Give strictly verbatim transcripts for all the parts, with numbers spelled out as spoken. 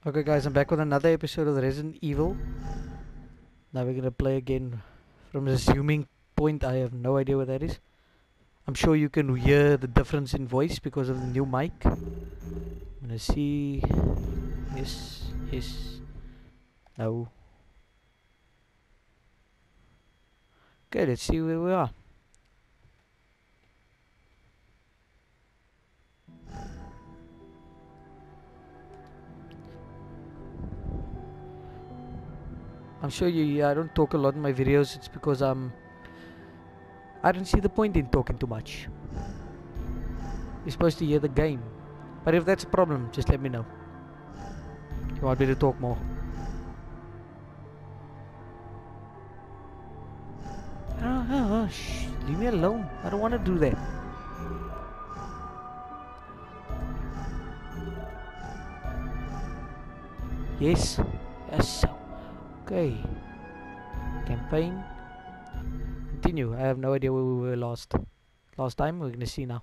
Okay guys, I'm back with another episode of Resident Evil. Now we're gonna play again from the zooming point. I have no idea what that is. I'm sure you can hear the difference in voice because of the new mic. I'm gonna see. Yes, yes, no. Okay, let's see where we are. I'm sure you. Yeah, I don't talk a lot in my videos. It's because um, I don't see the point in talking too much. You're supposed to hear the game, but if that's a problem, just let me know. You want me to talk more? Oh, oh, oh, shh, leave me alone. I don't want to do that. Yes, yes. Okay. Campaign. Continue. I have no idea where we were last. Last time. We're gonna see now.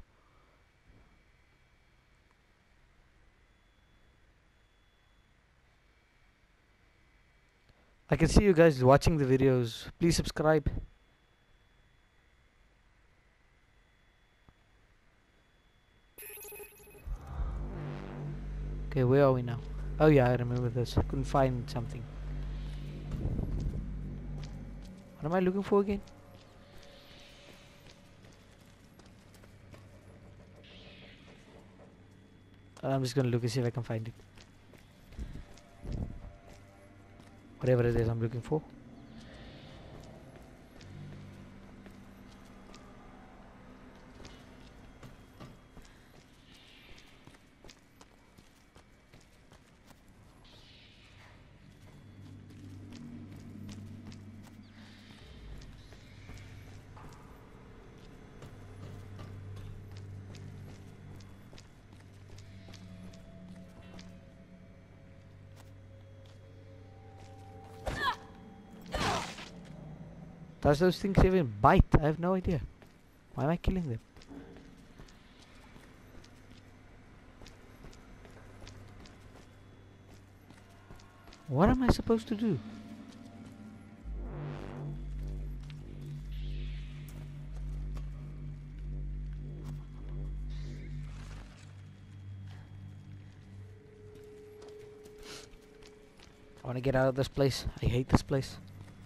I can see you guys watching the videos. Please subscribe. Okay, where are we now? Oh yeah, I remember this. I couldn't find something. What am I looking for again? I'm just gonna look and see if I can find it. Whatever it is I'm looking for. Does those things even bite? I have no idea. Why am I killing them? What am I supposed to do? I want to get out of this place. I hate this place.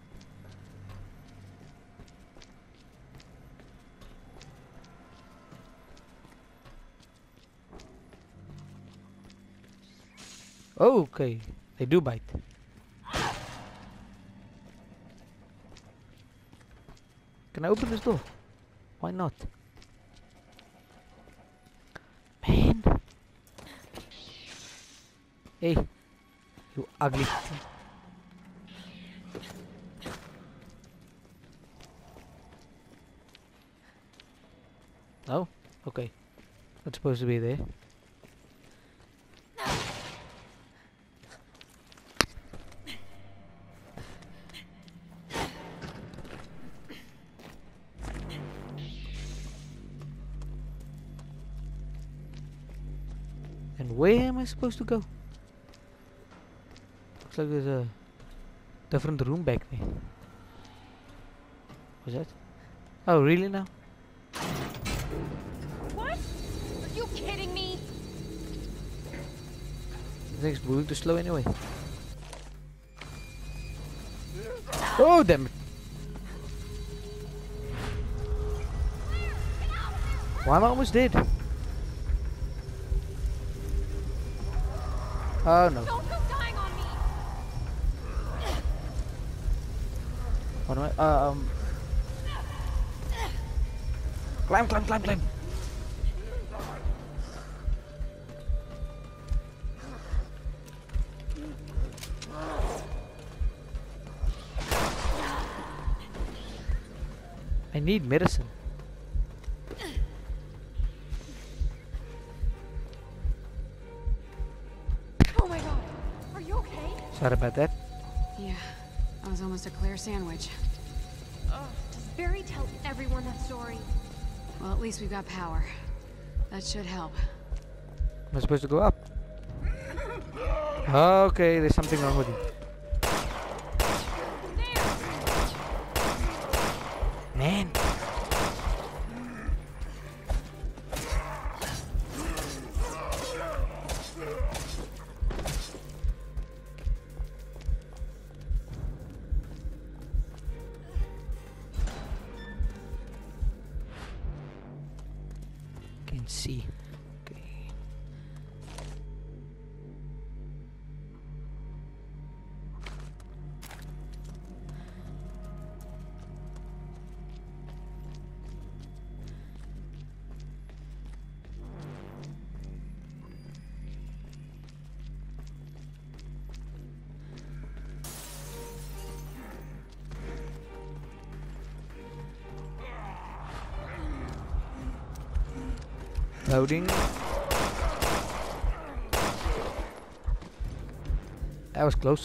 Oh, okay. They do bite. Can I open this door? Why not? Man. Hey. You ugly thing. No? Okay. Not supposed to be there. And where am I supposed to go? Looks like there's a different room back there. What's that? Oh, really now? What? Are you kidding me? The thing's moving too slow anyway. Oh, damn it! Why am I almost dead? Oh no. Don't go dying on me. What am I? Uh, um. Climb, climb, climb, climb. I need medicine. Oh my god. Are you okay? Sorry about that. Yeah, I was almost a Claire sandwich. Ugh. Does Barry tell everyone that story? Well, at least we've got power. That should help. Am I supposed to go up? Okay, there's something wrong with you. Man. Can see. Okay. Loading. That was close.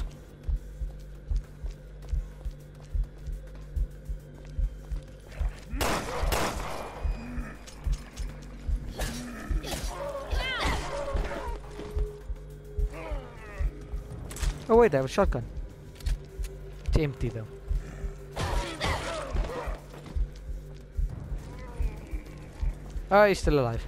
Oh wait, I have a shotgun. It's empty though. Oh, he's still alive.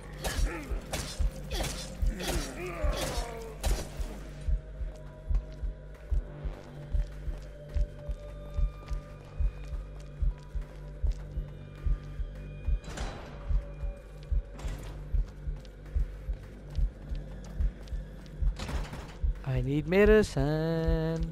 I need medicine.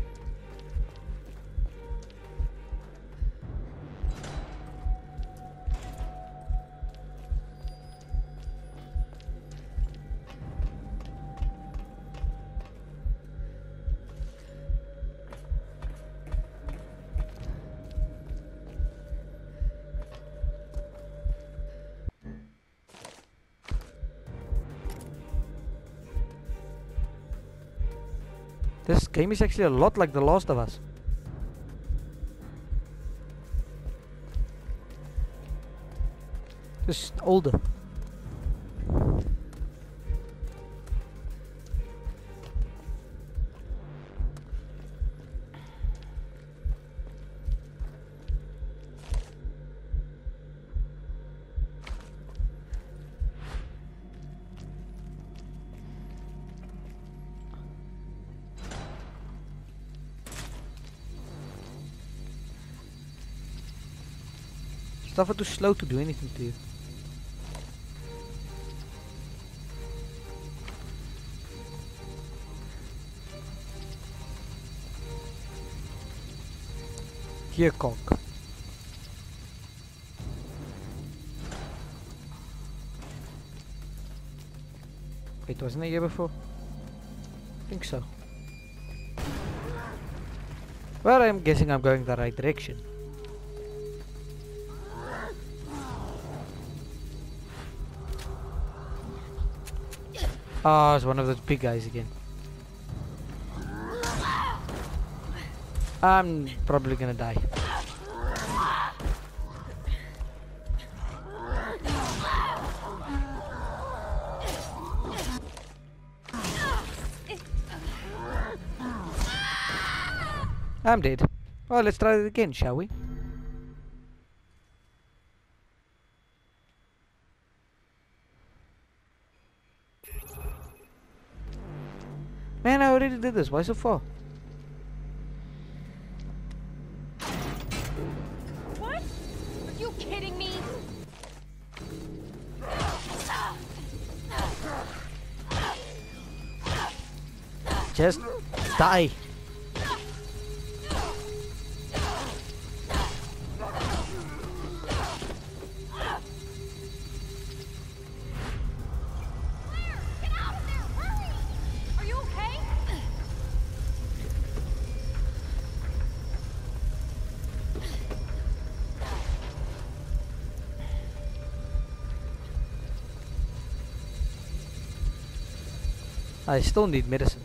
This game is actually a lot like The Last of Us. Just older. Stuff are too slow to do anything to you. Here, cock. Wait, wasn't it here before? I think so. Well, I'm guessing I'm going the right direction. Ah, oh, it's one of those big guys again. I'm probably gonna die. I'm dead. Well, let's try it again, shall we? Man, I already did this. Why so far? What? Are you kidding me? Just die. I still need medicine.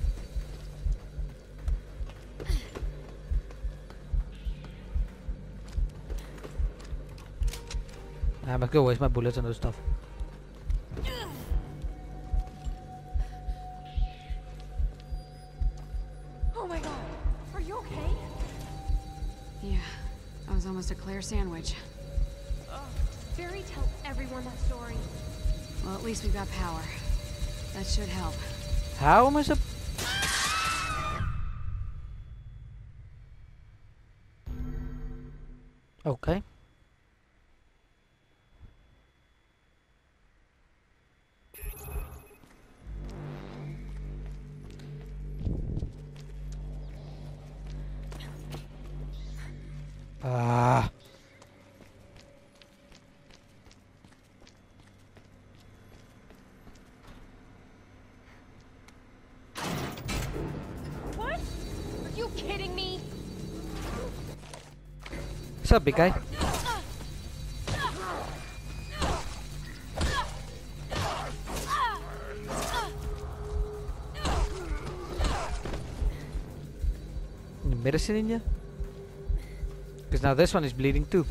I must go waste my bullets and those stuff. clear sandwich. Barry, tell everyone that story. Well, at least we've got power. That should help. How am I sup- Okay. Ah. What? Are you kidding me? What's up, big guy? Any medicine in you? Because now this one is bleeding too.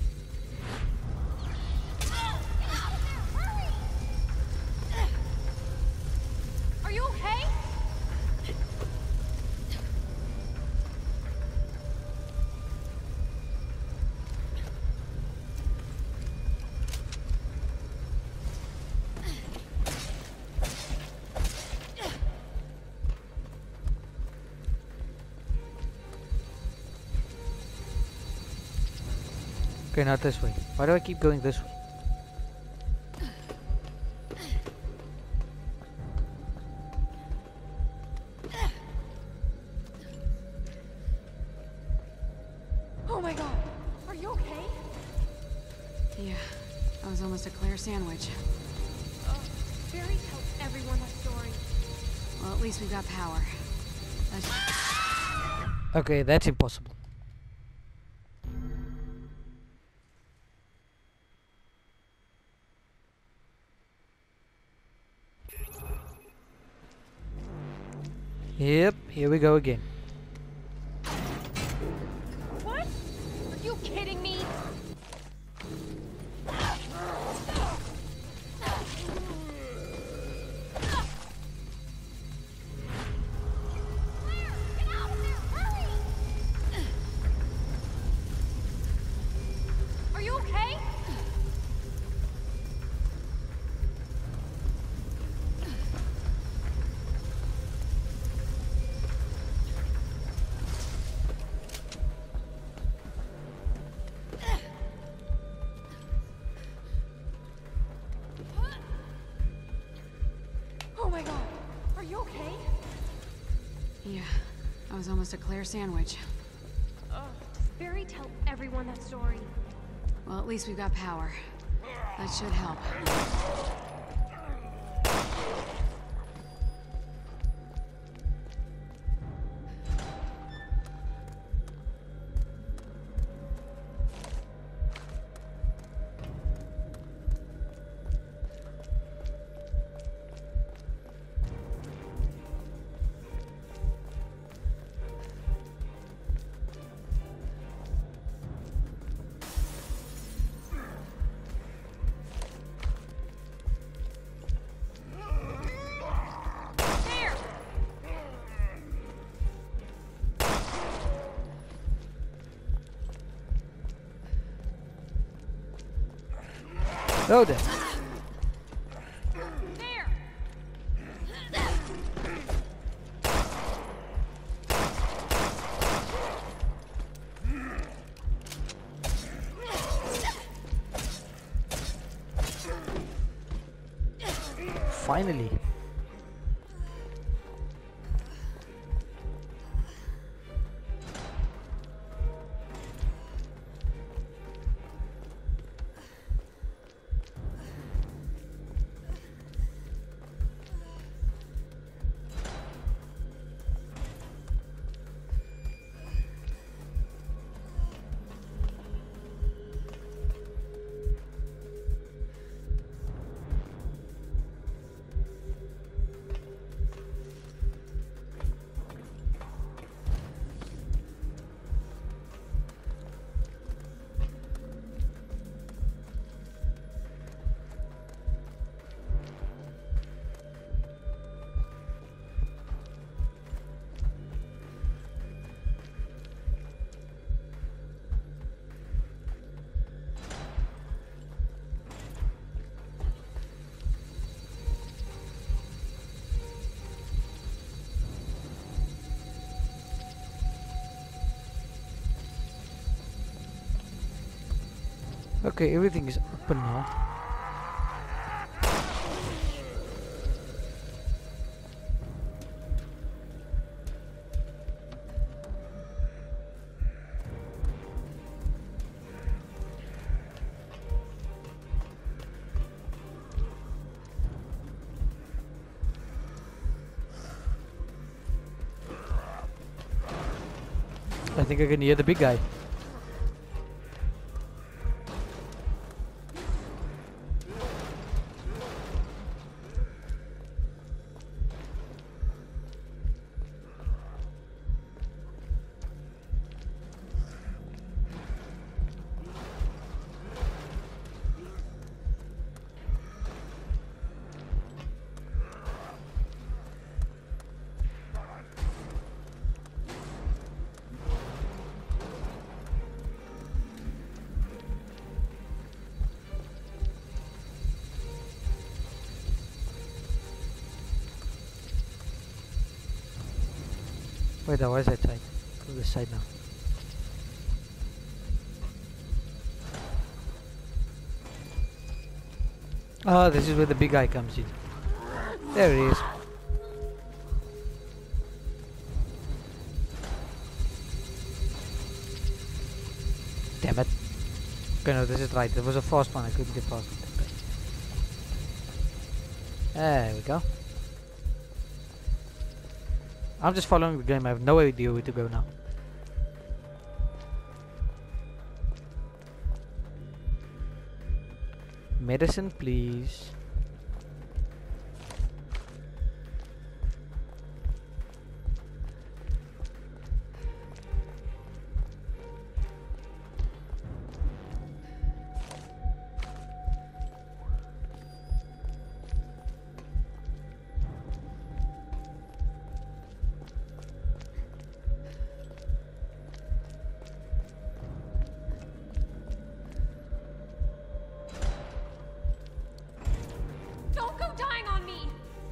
Are you okay? Okay, not this way. Why do I keep going this way? Oh my god. Are you okay? Yeah, that was almost a clear sandwich. Barry, tell everyone that story. Well, at least we've got power. That sh- Okay, that's impossible. Yep, here we go again. What? Are you kidding me? Are you okay? Oh my god. Are you okay? yeah, that was almost a clear sandwich. Barry, tell everyone that story. Well, at least we've got power. That should help. There! Oh, there. There! Finally. Okay, everything is open now. I think I can hear the big guy. Wait, where's that side? Go this side now. Oh, this is where the big guy comes in. There he is. Damn it. Okay, no, this is right. There was a fast one. I couldn't get past it. There we go. I'm just following the game. I have no idea where to go now. Medicine, please. Don't go dying on me!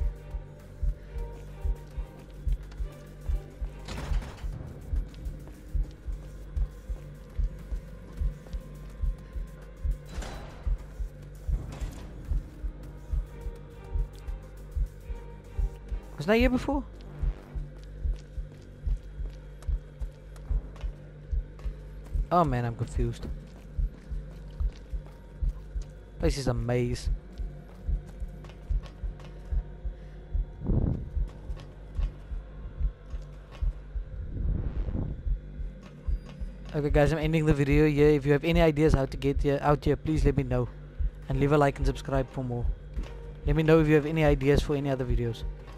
Wasn't I here before? Oh man, I'm confused. This is a maze. Okay guys, I'm ending the video here. If you have any ideas how to get here, out here, please let me know. And leave a like and subscribe for more. Let me know if you have any ideas for any other videos.